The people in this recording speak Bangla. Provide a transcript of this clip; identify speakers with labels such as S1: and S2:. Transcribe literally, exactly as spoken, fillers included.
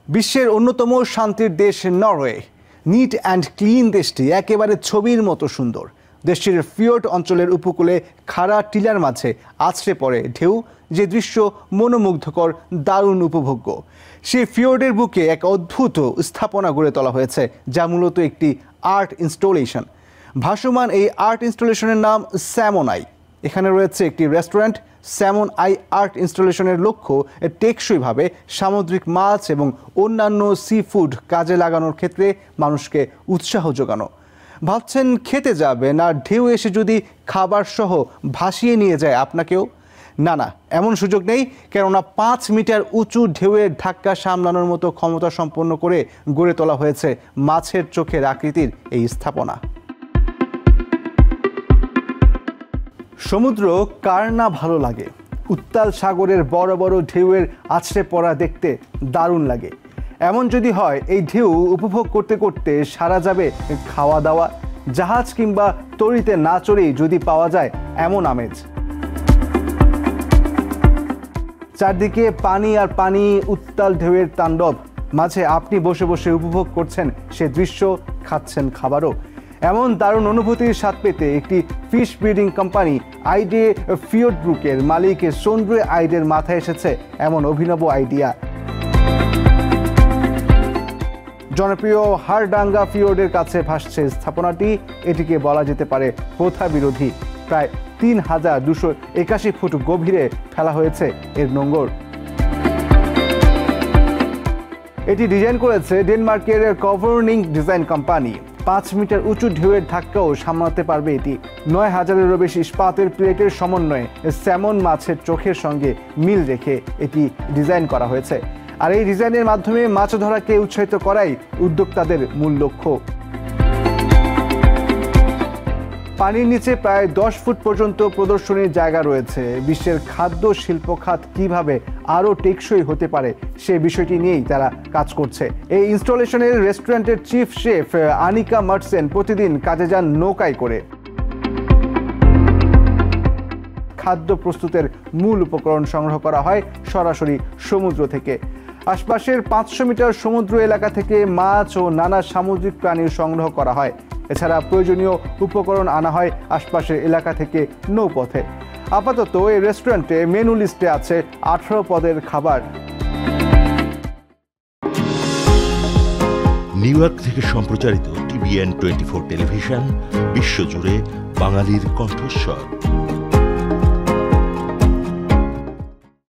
S1: বিশ্বের অন্যতম শান্তির দেশ নরওয়ে। নিট অ্যান্ড ক্লিন দেশটি একেবারে ছবির মতো সুন্দর। দেশটির ফিওর্ড অঞ্চলের উপকূলে খাড়া টিলার মাঝে আছড়ে পড়ে ঢেউ, যে দৃশ্য মনোমুগ্ধকর, দারুণ উপভোগ্য। সেই ফিওর্ডের বুকে এক অদ্ভুত স্থাপনা গড়ে তোলা হয়েছে, যা মূলত একটি আর্ট ইনস্টলেশন। ভাসমান এই আর্ট ইনস্টলেশনের নাম স্যামন আই। এখানে রয়েছে একটি রেস্টুরেন্ট। স্যামন আই আর্ট ইনস্টলেশনের লক্ষ্য টেকসইভাবে সামুদ্রিক মাছ এবং অন্যান্য সি ফুড কাজে লাগানোর ক্ষেত্রে মানুষকে উৎসাহ যোগানো। ভাবছেন খেতে যাবে না, ঢেউ এসে যদি খাবার সহ ভাসিয়ে নিয়ে যায় আপনাকেও? না না, এমন সুযোগ নেই, কেননা পাঁচ মিটার উঁচু ঢেউয়ের ধাক্কা সামলানোর মতো ক্ষমতা সম্পন্ন করে গড়ে তোলা হয়েছে মাছের চোখের আকৃতির এই স্থাপনা। সমুদ্র কার না ভালো লাগে? উত্তাল সাগরের বড় বড় ঢেউয়ের আছড়ে পড়া দেখতে দারুণ লাগে। এমন যদি হয়, এই ঢেউ উপভোগ করতে করতে সারা যাবে খাওয়া দাওয়া। জাহাজ কিংবা তরিতে না চড়েই যদি পাওয়া যায় এমন আমেজ। চারদিকে পানি আর পানি, উত্তাল ঢেউয়ের তাণ্ডব, মাঝে আপনি বসে বসে উপভোগ করছেন সে দৃশ্য, খাচ্ছেন খাবারও। এমন দারুণ অনুভূতির স্বাদ পেতে একটি fish breeding company Eide Fjord ব্রুকের মালিক সন্দ্রে আইডের মাথায় এসেছে এমন অভিনব আইডিয়া। জনপ্রিয় হারডাঙ্গা ফিওর্ডের কাছে ভাসছে স্থাপনাটি। এটিকে বলা যেতে পারে প্রথা বিরোধী। প্রায় তিন হাজার দুশো একাশি ফুট গভীরে ফেলা হয়েছে এর নোঙর। এটি ডিজাইন করেছে ডেনমার্কের কভারনিং ডিজাইন কোম্পানি। পাঁচ মিটার উঁচু ঢেউয়ের ধাক্কাও সামলাতে পারবে এটি। নয় হাজারেরও বেশি ইস্পাতের প্লেটের সমন্বয়ে স্যামন মাছের চোখের সঙ্গে মিল রেখে এটি ডিজাইন করা হয়েছে। আর এই ডিজাইনের মাধ্যমে মাছ ধরাকে উৎসাহিত করাই উদ্যোক্তাদের মূল লক্ষ্য। পানির নিচে প্রায় দশ ফুট পর্যন্ত প্রদর্শনীর জায়গা রয়েছে। বিশ্বের খাদ্য শিল্প খাত কিভাবে আরও টেকসই হতে পারে সে বিষয়টি নিয়েই তারা কাজ করছে। এই ইনস্টলেশনের রেস্টুরেন্টের চিফ শেফ আনিকা মার্টসেন প্রতিদিন কাজে যান নৌকায় করে। খাদ্য প্রস্তুতের মূল উপকরণ সংগ্রহ করা হয় সরাসরি সমুদ্র থেকে। আশপাশের পাঁচশো মিটার সমুদ্র এলাকা থেকে মাছ ও নানা সামুদ্রিক প্রাণী সংগ্রহ করা হয়। এছাড়া প্রয়োজনীয় উপকরণ আনা হয় আশপাশের এলাকা থেকে নৌপথে। আপাতত এই রেস্টুরেন্টে মেনু লিস্টে আছে আঠারো পদের খাবার।
S2: নিউ ইয়র্ক থেকে সম্প্রচারিত টিভিএন টোয়েন্টি ফোর টেলিভিশন, বিশ্বজুড়ে বাঙালির কণ্ঠস্বর।